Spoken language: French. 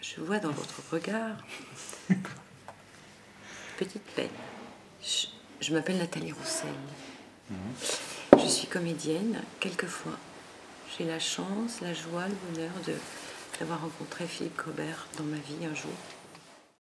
Je vois dans votre regard petite peine. Je m'appelle Nathalie Roussel. Je suis comédienne. Quelquefois, j'ai la chance, la joie, le bonheur d'avoir rencontré Philippe Cobert dans ma vie un jour.